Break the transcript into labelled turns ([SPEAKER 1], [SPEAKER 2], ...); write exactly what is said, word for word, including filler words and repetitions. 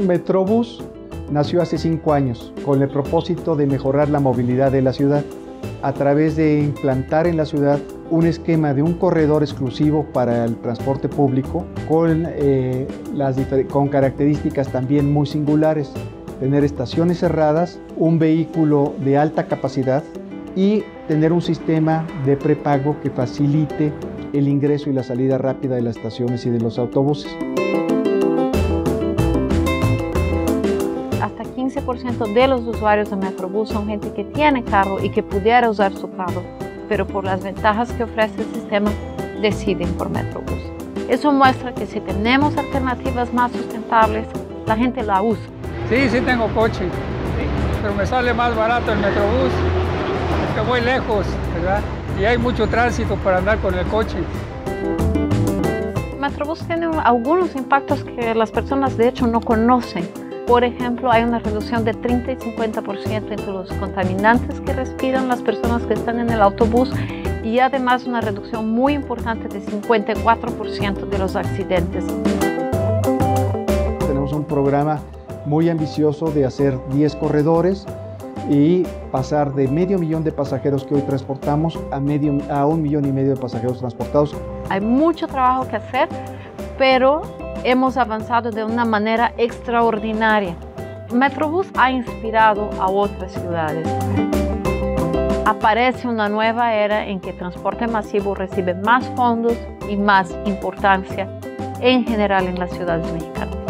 [SPEAKER 1] Metrobús nació hace cinco años con el propósito de mejorar la movilidad de la ciudad a través de implantar en la ciudad un esquema de un corredor exclusivo para el transporte público con, eh, las con características también muy singulares. Tener estaciones cerradas, un vehículo de alta capacidad y tener un sistema de prepago que facilite el ingreso y la salida rápida de las estaciones y de los autobuses.
[SPEAKER 2] Hasta quince por ciento de los usuarios de Metrobús son gente que tiene carro y que pudiera usar su carro, pero por las ventajas que ofrece el sistema deciden por Metrobús. Eso muestra que si tenemos alternativas más sustentables, la gente la usa.
[SPEAKER 3] Sí, sí tengo coche, pero me sale más barato el Metrobús, porque voy lejos, ¿verdad? Y hay mucho tránsito para andar con el coche.
[SPEAKER 2] Metrobús tiene algunos impactos que las personas de hecho no conocen. Por ejemplo, hay una reducción de treinta y cincuenta por ciento entre los contaminantes que respiran las personas que están en el autobús y además una reducción muy importante de cincuenta y cuatro por ciento de los accidentes.
[SPEAKER 1] Tenemos un programa muy ambicioso de hacer diez corredores y pasar de medio millón de pasajeros que hoy transportamos a, medio, a un millón y medio de pasajeros transportados.
[SPEAKER 2] Hay mucho trabajo que hacer, pero hemos avanzado de una manera extraordinaria. Metrobús ha inspirado a otras ciudades. Aparece una nueva era en que el transporte masivo recibe más fondos y más importancia en general en las ciudades mexicanas.